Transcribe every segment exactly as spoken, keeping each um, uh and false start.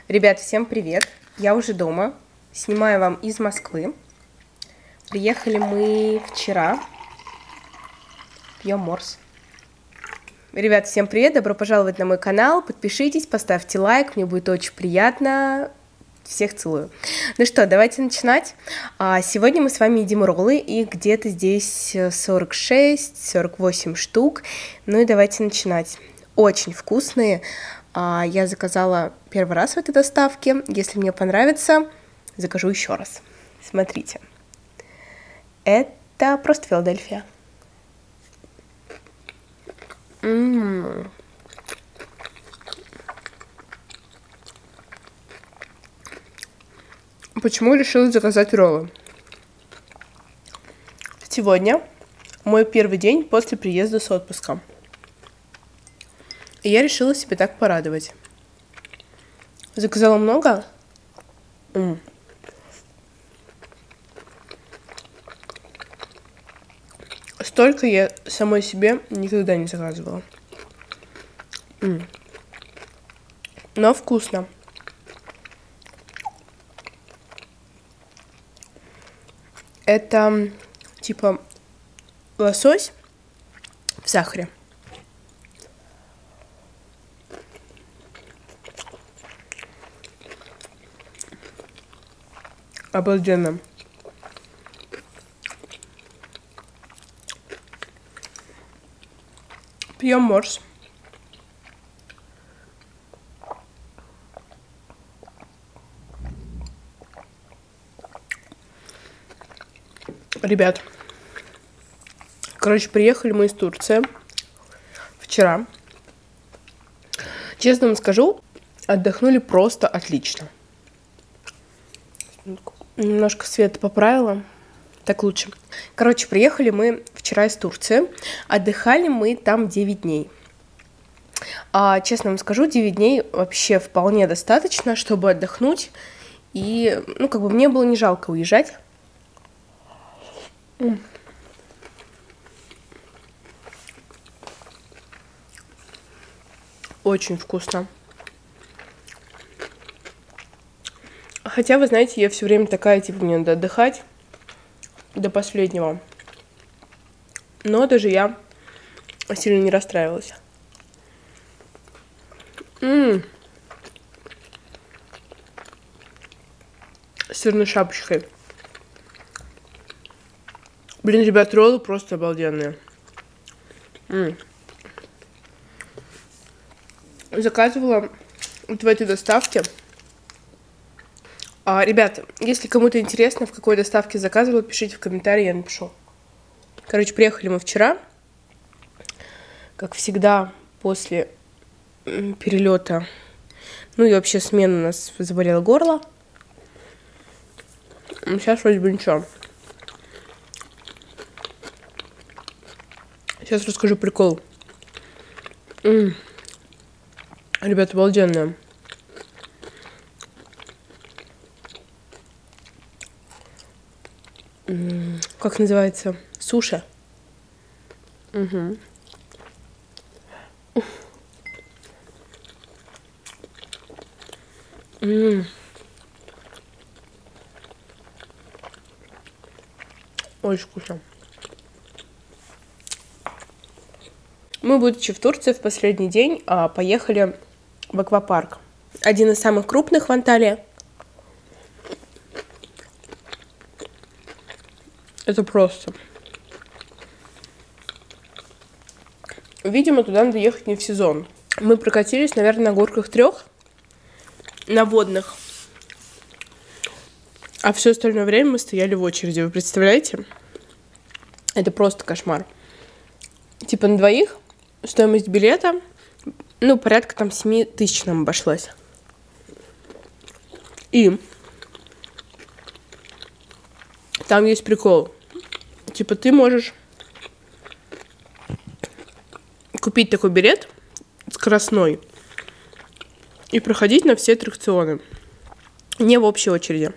Ребят, всем привет! Я уже дома, снимаю вам из Москвы. Приехали мы вчера, пьем морс. Ребят, всем привет, добро пожаловать на мой канал, подпишитесь, поставьте лайк, мне будет очень приятно. Всех целую. Ну что, давайте начинать. Сегодня мы с вами едим роллы, их где-то здесь сорок шесть сорок восемь штук. Ну и давайте начинать. Очень вкусные. Я заказала первый раз в этой доставке. Если мне понравится, закажу еще раз. Смотрите. Это просто Филадельфия. М-м-м. Почему решила заказать роллы? Сегодня мой первый день после приезда с отпуска. И я решила себе так порадовать. Заказала много. М. Столько я самой себе никогда не заказывала. М. Но вкусно. Это типа лосось в сахаре. Обалденно. Пьем морс. Ребят, короче, приехали мы из Турции вчера. Честно вам скажу, отдохнули просто отлично. Немножко света поправила, так лучше. Короче, приехали мы вчера из Турции, отдыхали мы там девять дней. А, честно вам скажу, девять дней вообще вполне достаточно, чтобы отдохнуть. И, ну, как бы мне было не жалко уезжать. М. Очень вкусно. Хотя, вы знаете, я все время такая, типа, мне надо отдыхать до последнего. Но даже я сильно не расстраивалась. М-м. С сырной шапочкой. Блин, ребят, роллы просто обалденные. М-м. Заказывала вот в этой доставке. А, ребята, если кому-то интересно, в какой доставке заказывала, пишите в комментарии, я напишу. Короче, приехали мы вчера. Как всегда, после перелета, ну и вообще смены, у нас заболело горло. Сейчас вроде бы ничего. Сейчас расскажу прикол. М-м. Ребята, обалденные. Как называется? Суши. Угу. М-м. Очень вкусно. Мы, будучи в Турции в последний день, поехали в аквапарк. Один из самых крупных в Анталии. Это просто. Видимо, туда надо ехать не в сезон. Мы прокатились, наверное, на горках трех, на водных. А все остальное время мы стояли в очереди. Вы представляете? Это просто кошмар. Типа на двоих стоимость билета, ну, порядка там семь тысяч нам обошлась. И там есть прикол. Типа ты можешь купить такой билет скоростной и проходить на все аттракционы. Не в общей очереди.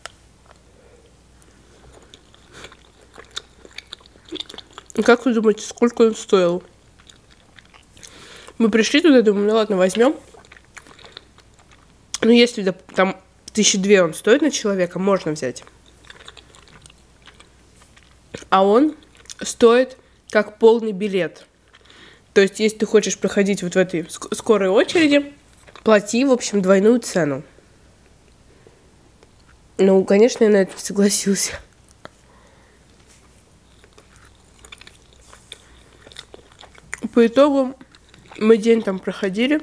Как вы думаете, сколько он стоил? Мы пришли туда, думаем, ну ладно, возьмем. Ну, если да, там тысячи две он стоит на человека, можно взять. А он стоит как полный билет. То есть, если ты хочешь проходить вот в этой ск- скорой очереди, плати, в общем, двойную цену. Ну, конечно, я на это согласился. По итогу мы день там проходили.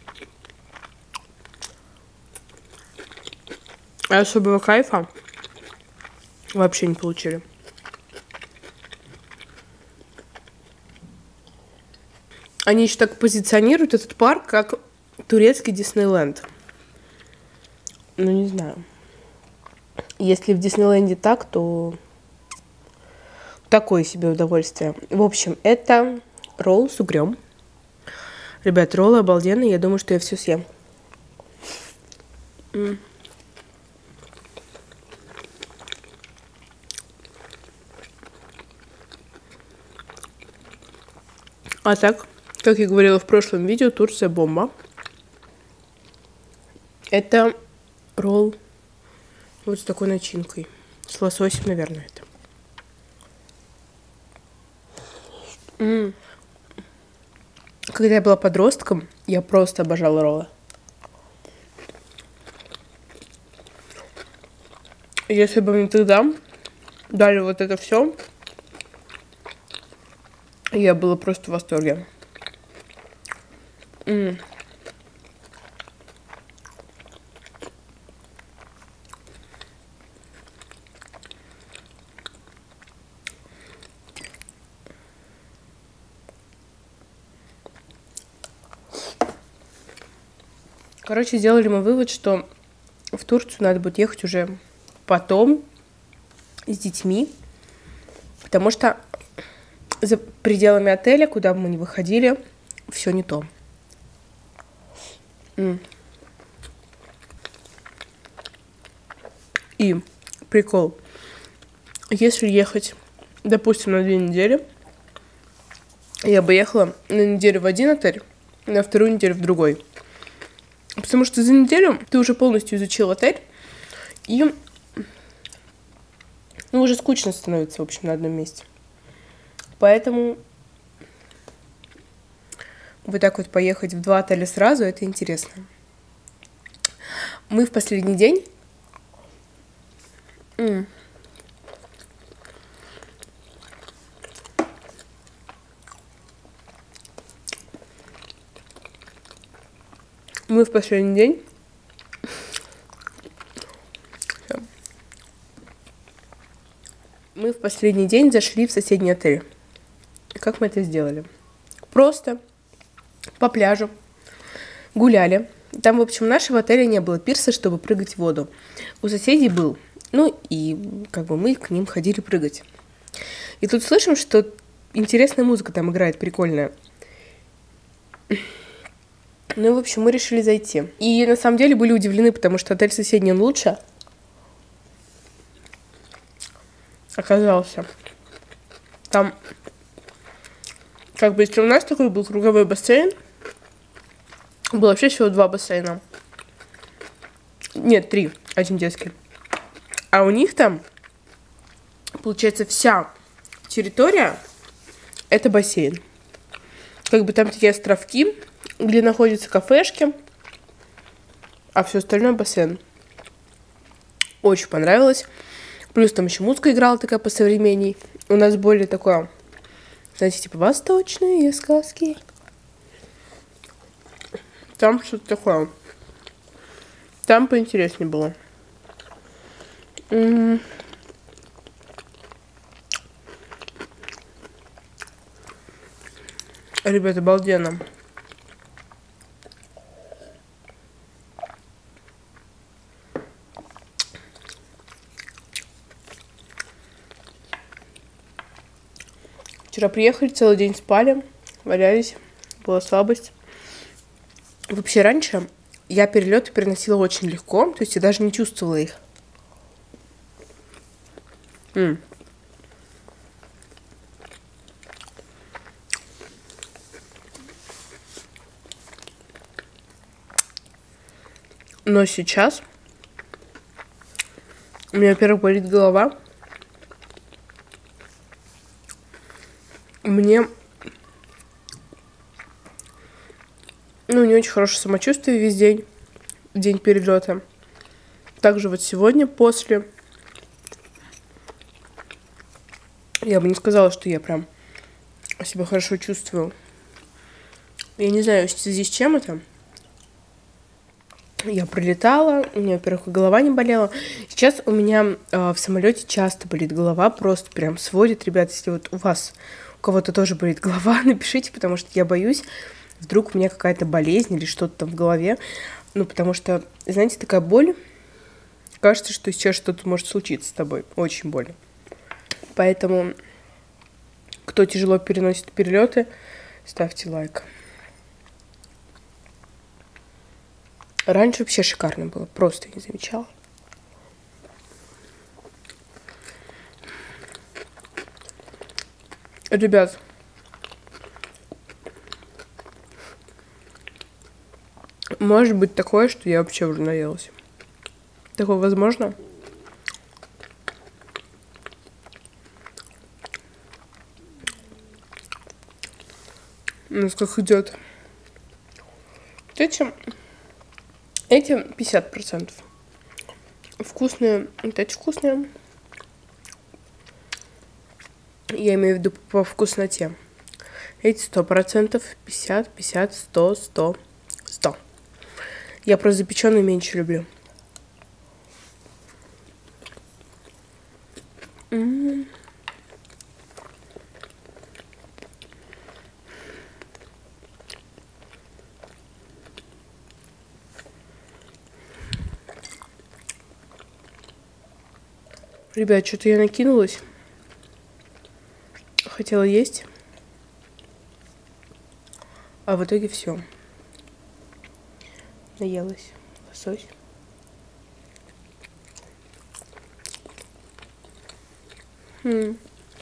А особого кайфа вообще не получили. Они еще так позиционируют этот парк как турецкий Диснейленд. Ну, не знаю. Если в Диснейленде так, то такое себе удовольствие. В общем, это ролл с угрём. Ребят, роллы обалденные. Я думаю, что я все съем. М. А так, как я говорила в прошлом видео, Турция бомба. Это ролл вот с такой начинкой. С лососем, наверное, это. М. Когда я была подростком, я просто обожала роллы. Если бы мне тогда дали вот это все, я была просто в восторге. М. Короче, сделали мы вывод, что в Турцию надо будет ехать уже потом с детьми, потому что за пределами отеля, куда бы мы ни выходили, все не то. М. И прикол, если ехать, допустим, на две недели, я бы ехала на неделю в один отель, на вторую неделю в другой. Потому что за неделю ты уже полностью изучил отель, и ну, уже скучно становится, в общем, на одном месте. Поэтому вот так вот поехать в два отеля сразу, это интересно. Мы в последний день... М. Мы в последний день... Мы в последний день зашли в соседний отель. Как мы это сделали? Просто по пляжу гуляли. Там, в общем, нашего отеля не было пирса, чтобы прыгать в воду. У соседей был. Ну, и как бы мы к ним ходили прыгать. И тут слышим, что интересная музыка там играет, прикольная. Ну, в общем, мы решили зайти. И на самом деле были удивлены, потому что отель соседний, он лучше оказался. Там, как бы, если у нас такой был круговой бассейн, было вообще всего два бассейна. Нет, три. Один детский. А у них там, получается, вся территория — это бассейн. Как бы там такие островки, где находятся кафешки, а все остальное бассейн. Очень понравилось. Плюс там еще музыка играла такая посовременней. У нас более такое, знаете, типа восточные сказки. Там что-то такое. Там поинтереснее было. М-м. Ребята, обалденно. Вчера приехали, целый день спали, валялись, была слабость. Вообще раньше я перелеты переносила очень легко, то есть я даже не чувствовала их. М. Но сейчас у меня, во-первых, болит голова. Мне, ну, не очень хорошее самочувствие весь день, в день перелета. Также вот сегодня после я бы не сказала, что я прям себя хорошо чувствую. Я не знаю, в связи с чем это. Я прилетала, у меня, во-первых, голова не болела. Сейчас у меня э, в самолете часто болит голова, просто прям сводит. Ребят, если вот у вас, у кого-то тоже болит голова, напишите, потому что я боюсь, вдруг у меня какая-то болезнь или что-то там в голове. Ну, потому что, знаете, такая боль, кажется, что сейчас что-то может случиться с тобой. Очень больно. Поэтому, кто тяжело переносит перелеты, ставьте лайк. Раньше вообще шикарно было, просто не замечала. Ребят, может быть такое, что я вообще уже наелась. Такое возможно? Ну, как идет. Этим, этим пятьдесят процентов. Вкусные, вот эти вкусные. Я имею в виду по вкусноте. Эти сто процентов, пятьдесят, пятьдесят, сто, сто, сто. Я просто запеченные меньше люблю. М-м-м. Ребят, что-то я накинулась. Хотела есть. А в итоге все. Наелась. Лосось. М-м.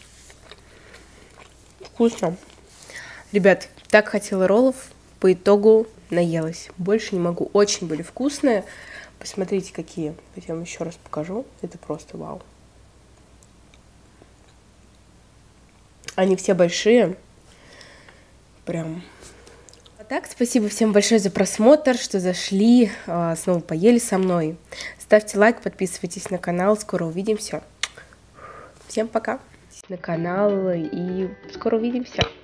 Вкусно. Ребят, так хотела роллов. По итогу наелась. Больше не могу. Очень были вкусные. Посмотрите, какие. Я вам еще раз покажу. Это просто вау. Они все большие. Прям. А так, спасибо всем большое за просмотр, что зашли, снова поели со мной. Ставьте лайк, подписывайтесь на канал. Скоро увидимся. Всем пока. На канал и скоро увидимся.